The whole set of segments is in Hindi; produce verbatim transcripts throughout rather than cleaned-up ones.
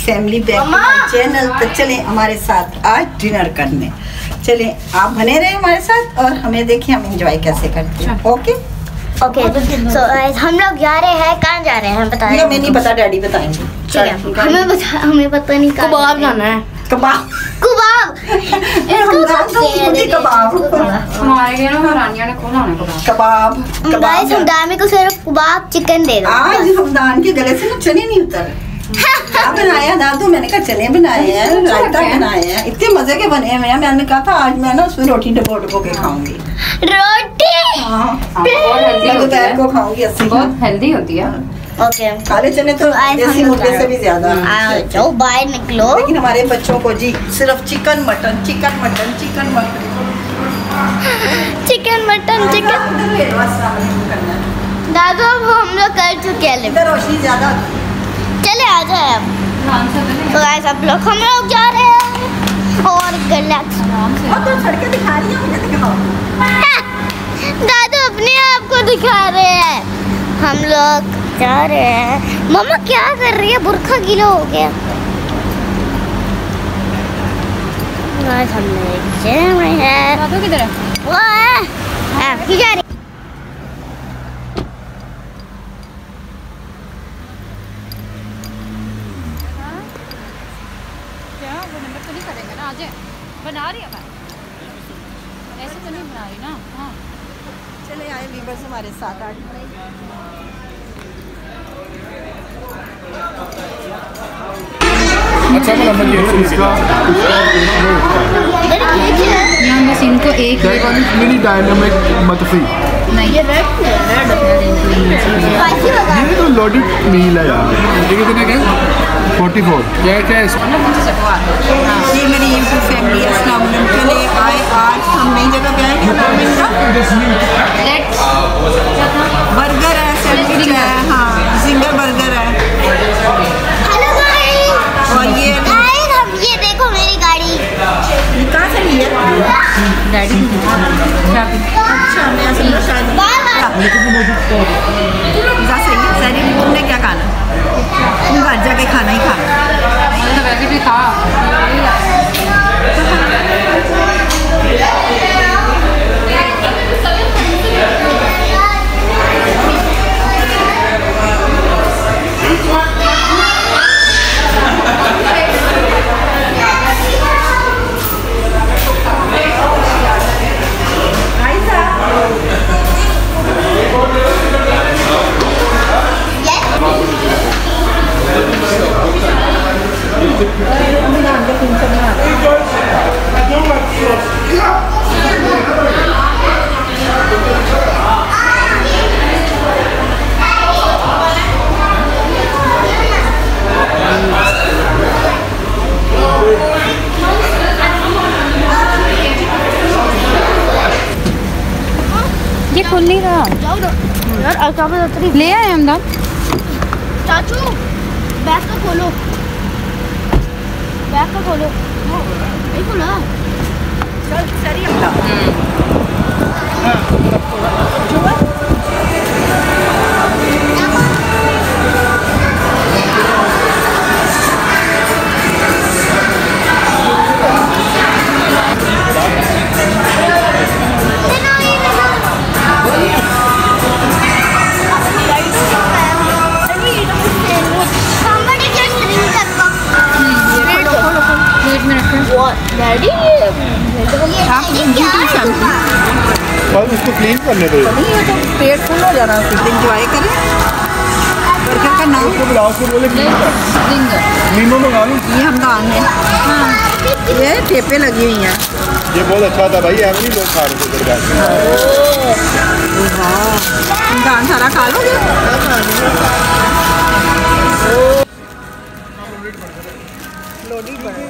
Family back channel. तो चलें हमारे साथ आज डिनर करने। चलें आप बने रहे हमारे साथ और हमें देखिए हम एंजॉय कैसे करते हैं। ओके ओके सो हम लोग जा रहे हैं। कहाँ जा रहे हैं बताएं? हमें नहीं पता, डैडी बताएंगे। हमें बता, हमें पता नहीं। कबाब जाना है। कबाब कबाब कबाब गाइस हम दामी को सिर्फ कबाब चिकन दे दो। आज रमजान के गले से ना चने नहीं उतर। क्या बनाया दादू? मैंने कहा चने बनाए हैं, रायता बनाए हैं, इतने मजे के बने हैं। मैंने कहा था आज मैं ना उसमें रोटी डबो डबो के खाऊंगी। रोटी दोपहर को खाऊंगी। अस्सी बहुत हेल्दी होती है। ओके काले चने तो देसी मुर्गे से भी ज्यादा। जाओ बाहर निकलो। लेकिन हमारे बच्चों को जी सिर्फ chicken mutton chicken mutton chicken mutton chicken mutton chicken. दादू अब हम लोग कर चुके हैं। रोशनी ज्यादा। चले आ जाए अब। तो गाइस आप लोग हम लोग जा रहे हैं और गैलेक्स और तो सड़कें दिखा रही है। मुझे दिखाओ। दादू अपने आप को दिखा रहे हैं। हम लोग जा रहे हैं। मम्मा क्या कर रही है? बुरखा गीला हो गया। गाइस हम लोग जा रहे हैं। दादू किधर है? वो है आप की जा रही। बना रही है मैं ऐसे तो नहीं बना रही ना। हाँ चले आए वीवर्स हमारे साथ आज। अच्छा मतलब ये इसका यहाँ बस इनको एक मिनी डायनामिक मतफी नहीं ये रेड ये तो लोडेड मील है यार। ये कितने के? Forty four. क्या क्या है इसका? ये मेरी यूट्यूब फैमिली है। अस्सलाम वालेकुम। चले आए आज हम नई जगह पे आए। क्या नाम है इसका? बर्गर है, सैंडविच है। हाँ जिंगर बर्गर है। Hello guys. और ये गाइस हम ये देखो मेरी गाड़ी। ये कहाँ से ली है? डैडी अच्छा मैं असल में शायद सही है। सैरी तुमने क्या खाना? तुम घर जाके खाना ही खाना। तो वैसे भी था। ये खुल नहीं रहा यार। ले आए हम दाम। चाचू बैग का खोलो। बैग का खोलो। नहीं खोला। चल सरी डैडी बस उसको क्लीन करने दो। तो पेट फुल हो जाना। एंजॉय करें। बर्गर का नाम उसको बुलाओ के बोले नीमो मंगा लूँ। ये हमदान है। हाँ ये टेपे लगी हुई हैं। ये बहुत अच्छा था भाई। ऐसे नहीं लोग खा रहे थे दरबार में। हमदान सारा खा लोगे? लोडी बड़ा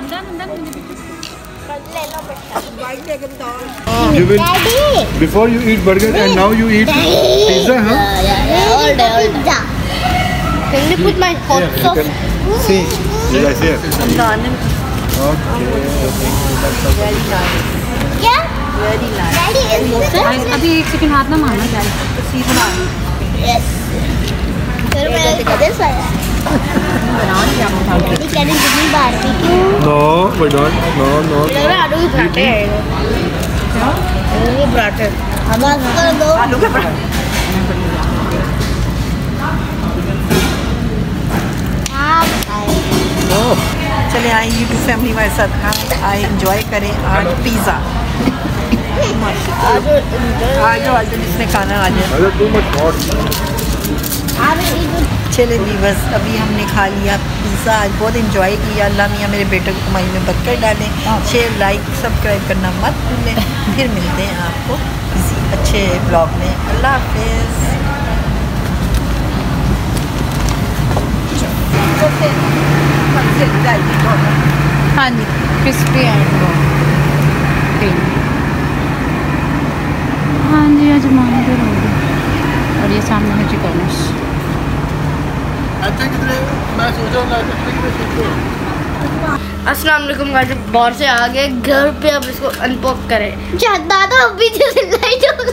You will before you eat burger and now you eat pizza, huh? All day, all day. Can you put my hot Yeah, you sauce? can see. You guys here. Okay. क्या? Daddy is this? अभी एक सेकंड हाथ ना मारना। डैडी सीधा Yes. फिर मैं this वाला Can you give me barbecue? No, we don't. No, no. लग रहा है आलू के पराठे हैं ये। आलू के पराठे। बस कर दो। आलू के पराठे। आप खाए। चले आए यूट्यूब फैमिली हमारे साथ खाएं, आए इंजॉय करें आज पिज़्ज़ा। आज आज जो आज जिसने खाना आ जाए। अरे too much hot. चले व्यूअर्स, अभी हमने खा लिया पिज़्ज़ा, आज बहुत इंजॉय किया। अल्लाह मियाँ मेरे बेटे को कमाई में बरकत डालें। शेयर लाइक सब्सक्राइब करना मत भूलें। फिर मिलते हैं आपको किसी अच्छे ब्लॉग में। अल्लाह हाफिज़। हाँ जी, क्रिस्पी एंड हाँ जी, आज मान के रोटी और ये सामने है चिकन। I think इतने मैं सोच रहा हूँ अस्सलाम वालेकुम गाइस, बाहर से आ गए घर पे, अब इसको अनपॉक करें। दादा अभी जैसे लाइट ऑन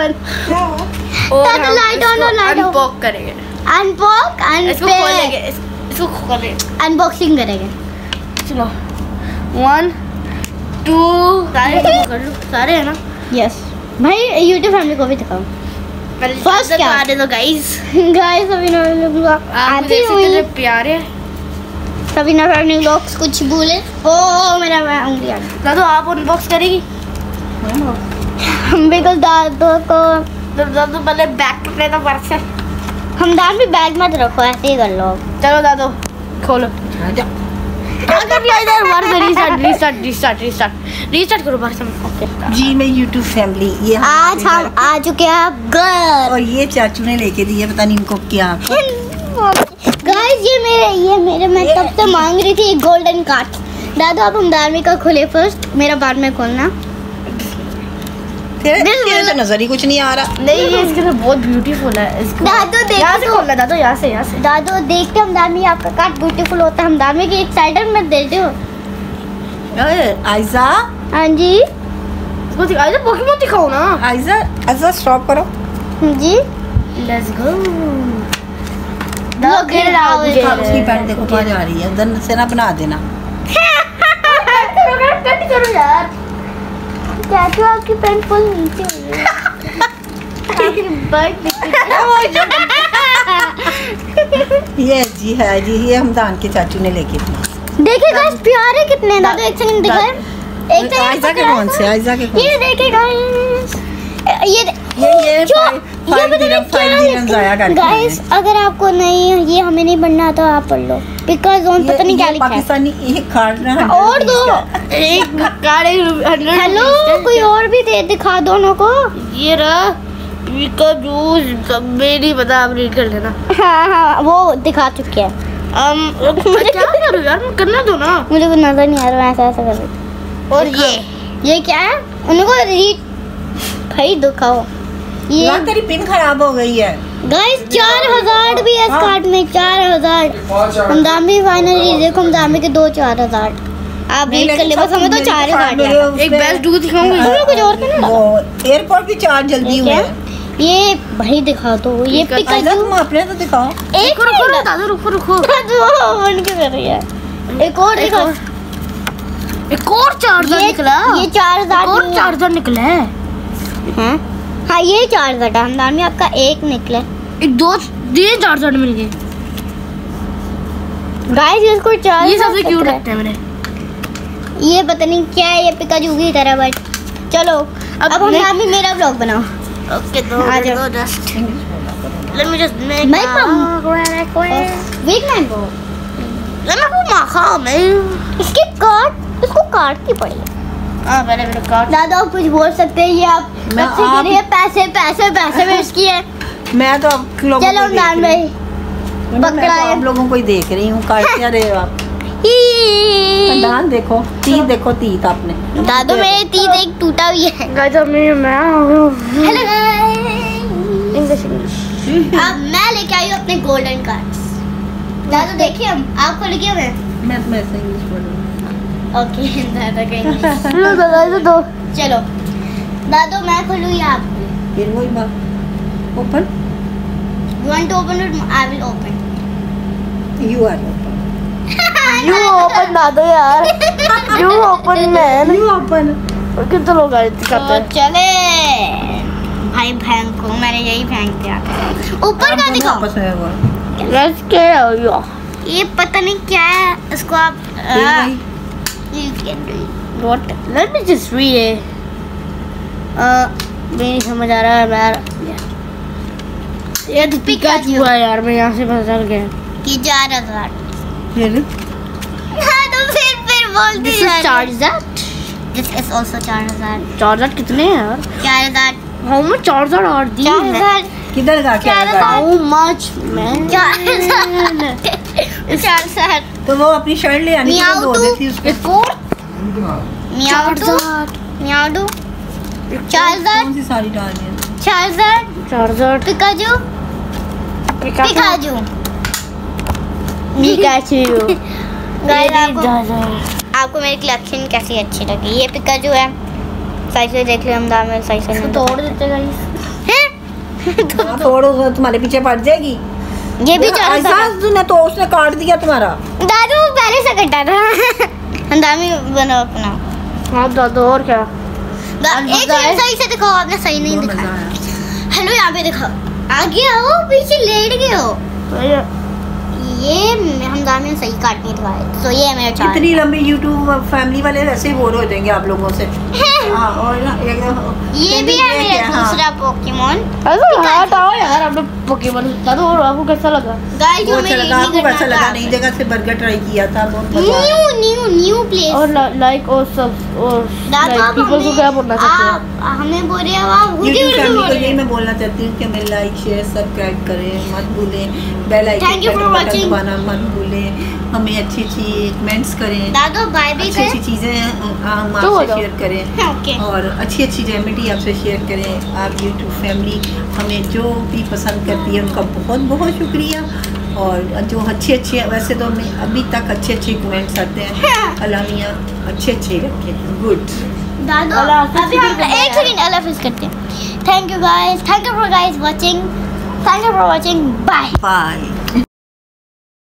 और लाइट ऑन और लाइट अनपॉक करेंगे। अनपॉक इसको खोलेंगे, इसको खोलेंगे, अनबॉक्सिंग करेंगे। चलो वन टू सारे कर लो, सारे है ना? यस भाई, यूट्यूब फैमिली को भी दिखाओ। फर्स्ट क्या आ दो गाइस। गाइस अभी ना लोग आती हुई प्यारे सभी ना फैमिली लोग कुछ बोले। ओ मेरा मैं उंगली आ गई। दादू आप अनबॉक्स करेगी? बिकॉज़ दादू को दादू पहले बैग पकड़े तो वर्क से हम दान भी बैग मत रखो, ऐसे ही कर लो। चलो दादू खोलो। अगर इधर बार से restart restart restart restart restart करो बार से। ओके जी मैं यूट्यूब फैमिली, ये आज हम आ चुके हैं घर और ये चाचू ने लेके दिया, पता नहीं इनको क्या। गाइस ये मेरे ये मेरे मैं तब से मांग रही थी एक गोल्डन कार्ड। दादा आप हम दारमी का खोले फर्स्ट, मेरा बाद में खोलना। तेरे तेरे तो नजर ही कुछ नहीं आ रहा। नहीं ये इसके तो बहुत ब्यूटीफुल है। इसको दादू देख यहाँ से खोलना, दादू यहाँ से यहाँ से। दादू देखते हम दारमी आपका कार्ड ब्यूटीफुल होता है, हम दारमी की एक साइड में देते हो। आयजा, हाँ जी इसको दिखा, आयजा पोकेमॉन दिखाओ ना। आयजा आयजा स्टॉप करो जी, let's go. Look it out. उसकी पैंट देखो कहाँ जा रही है, उधर से ना बना देना। कट करो यार, चाचू आपकी पैंट फुल नीचे हो गई। आपकी बर्ड ये जी है जी, ये हमदान के चाचू ने लेके दिया। देखिए गाइस प्यारे कितने। दादा एक सेकंड दिखाएं, एक सेकंड। आयजा के कौन से आयजा के कौन ये देखिए गाइस, ये ये ये फाइव दिरहम फाइव दिरहम जाया करते हैं। गाइस अगर आपको नहीं ये हमें नहीं बनना तो आप पढ़ लो, बिकॉज़ ऑन पता नहीं क्या लिखा है। पाकिस्तानी एक कार्ड ना और दो एक कार्ड। हेलो कोई और भी दे दिखा दोनों को। ये रहा का जूस, मेरी पता आप रीड कर लेना। हाँ हाँ वो दिखा चुके हैं। um, क्या करूँ यार, करना दो ना, मुझे कुछ नजर नहीं आ रहा, ऐसा ऐसा कर। और ये ये क्या है, उनको रीड भाई दिखाओ। ये तेरी पिन खराब हो गई है गाइस। चार हजार भी है इस कार्ड में, चार हजार। हम दामी फाइनली देखो, हम दामी के दो चार हजार आप रीड कर ले, बस हमें तो चार हजार है। एक बेस्ट डू दिखाऊंगी, कुछ और तो नहीं। एयरपोर्ट भी चार जल्दी हुए। ये भाई दिखा दो, ये पिकाचू तुम अपने तो दिखाओ। एक रुको दादा, रुको रुको बन के कर रही है। एक और दिखाओ, एक और चार्जर निकला। ये चार हजार और चार्जर निकला है। हैं हाँ ये चार्जर है, हमदान में आपका एक निकले, एक दो ये चार्जर मिल गए। गाइस इसको चार्ज ये सबसे क्यूट लगता है मेरे। ये पता नहीं क्या है, ये पिकाचू की तरह। बट चलो अब हम दामी मेरा ब्लॉग बनाओ। ओके दो आ जाओ, just let me just make my week mango. Let me put my खाओ मैं इसकी काट, इसको काट की पड़ी। हां पहले मेरे काट। दादा आप कुछ बोल सकते हैं, ये आप बच्चे के लिए पैसे पैसे पैसे वेस्ट किए। मैं तो आप लोगों चलो दान भाई पकड़ा है, आप लोगों को ही देख रही हूँ। काट क्या रहे हो आप? दान देखो, तीत देखो, तीत आपने। दादू मेरे तीत एक टूटा हुई है। गाइस अब मैं मैं हेलो गाइस, इंग्लिश इंग्लिश। अब मैं लेके आई हूँ अपने गोल्डन कार्ड्स। दादू देखिए, हम आप खोल के मैं मैं मैं ऐसे इंग्लिश बोल रही हूँ। ओके दादा का इंग्लिश। चलो दादा दो, चलो दादू मैं खोलूँ या आप? फिर वही बात, open. You want to open it? I will open. You are you open ना दो यार, you open man, you open. कितने लोग आए तो चले भाई बैंक को, मैंने यही बैंक दिया ऊपर का दिखाओ। आपस में हुआ लेट्स के ये पता नहीं क्या है, इसको आप what, let me just read it. नहीं समझ आ रहा है यार, ये तो पिकाचू है यार, मैं यहाँ से फंस गया कि चार हजार। हाँ तो फिर फिर बोलती है चार्जर, दिस इज आल्सो चार हजार। चार्जर कितने हैं यार? चार हजार। How much charger are the? चार हजार किधर का क्या है? How much man? चार हजार। चार हजार तो वो अपनी शर्ट ले आनी थी, दो देती उसको। Mewtwo Mewtwo charger कौन सी साड़ी डालनी है? Charger charger Pikachu Pikachu Pikachu. Guys आपको आपको मेरी कलेक्शन कैसी अच्छी लगी? ये पिकाचू है, साइज से देख ले हम दाम में, साइज से तोड़ देते गाइस हैं। तो तोड़ो तो तुम्हारे पीछे पड़ जाएगी। ये भी ऐसा तूने तो उसने काट दिया तुम्हारा। दादू पहले से कटा था। दामी बना अपना। हाँ दादू और क्या? एक सेकंड सही से दिखाओ, आपने सही नहीं दिखाया। हेलो यहाँ पे दिखाओ, आगे आओ, पीछे लेट गए हो। ये हम दामी ने सही काट नहीं दिखाया, तो ये मेरा चार्ट। इतनी लंबी यूट्यूब फैमिली वाले वैसे ही बोर हो जाएंगे आप लोगों से। हाँ, और ना एकदम ये भी है मेरा दूसरा पोकेमोन। अरे हटाओ यार, आपने पोकेमोन दादू और आपको कैसा लगा? गाइस जो मैं आपको कैसा लगा? नई जगह से बर्गर ट्राई किया था, बहुत मजा आया। New new new place. और लाइक और सब और लाइक पीपल को क्या बोलना चाहते हैं? हमें बोल रहे हो आप यूट्यूब फैमिली को यही मैं बोलना चाहती हूँ कि हमें लाइक शेयर सब्सक्राइब करें मत भूलें, बेल आइकन दबाना मत भूलें, हमें अच्छी अच्छी कमेंट्स करें, दादू बाय भी अच्छी अच्छी चीज़ें हम आपसे शेयर करें और अच्छी अच्छी रेमेडी आपसे शेयर करें। आप यूट्यूब फैमिली हमें जो भी पसंद करती है उनका बहुत बहुत शुक्रिया। और जो अच्छे अच्छे, वैसे तो हमें अभी तक अच्छे अच्छे कमेंट्स आते हैं, अल्लाह मियां अच्छे अच्छे रखें। गुड दादू अभी हम एक सेकंड अल्लाह हाफिज़ करते हैं। Thank you guys, thank you for guys watching, thank you for watching, bye bye.